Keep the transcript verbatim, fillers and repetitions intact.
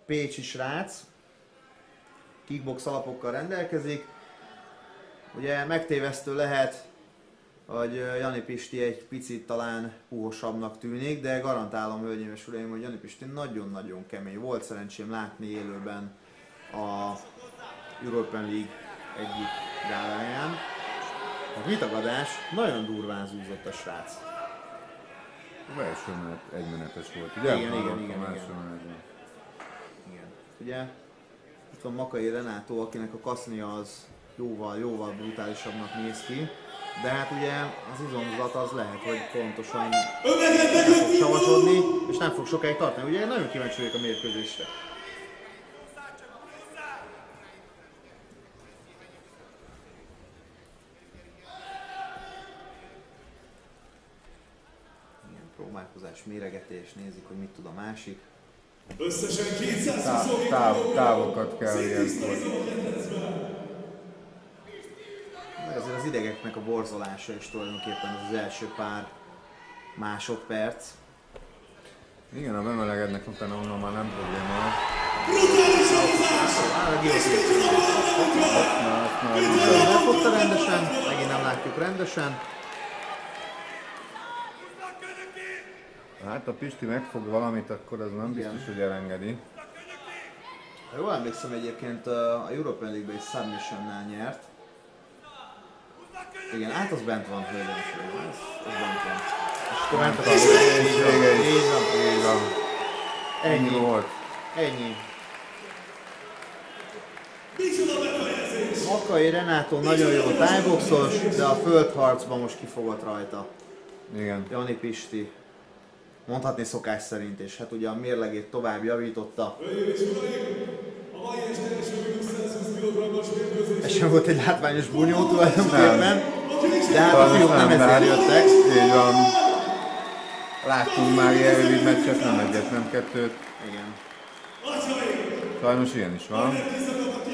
pécsi srác, kickbox alapokkal rendelkezik. Ugye megtévesztő lehet, hogy Jani Pisti egy picit talán puhosabbnak tűnik, de garantálom, hölgyeim és uraim, hogy Jani Pisti nagyon-nagyon kemény. Volt szerencsém látni élőben a European League egyik gáláján. A vitagadás nagyon durván zúzott a srác. A első menet egymenetes volt, ugye? Igen, igen, igen, a igen. igen. Ugye itt van Makai Renátó, akinek a kasznia az jóval, jóval brutálisabbnak néz ki. De hát ugye az izomzat az lehet, hogy pontosan nem fog savasodni, és nem fog sokáig tartani. Ugye nagyon kíváncsi vagyok a mérkőzésre. Ilyen próbálkozás, méregetés, nézik, hogy mit tud a másik. Összesen kétszáz Táv, táv, távokat kell ilyenkor. Azért az idegeknek a borzolása is tulajdonképpen az, az első pár másodperc. Igen, ha bemelegednek utána, onnan már nem probléma. Megfogta rendesen, megint nem látjuk rendesen. Hát a Pisti megfog valamit, akkor az nem Igen. biztos, hogy elengedi. Ha jól emlékszem, egyébként a European League-ben is Submission-nál nyert. Igen, hát az bent van, hölgyeim és uraim, ez, ez bent van. És akkor bent a Vége is. Így van. Így van. Ennyi. Ennyi volt. Ennyi. Makai Renátó nagyon jó tájboxos, de a földharcban most kifogott rajta. Igen. Jani Pisti. Mondhatni szokás szerint, és hát ugye a mérlegét tovább javította. Ez sem volt egy látványos bunyó tulajdonképpen, de hát a fiúk nem ezért jöttek. Így van. Láttunk már ilyen rövid meccset, nem egyet, nem kettőt. Igen. Sajnos ilyen is van.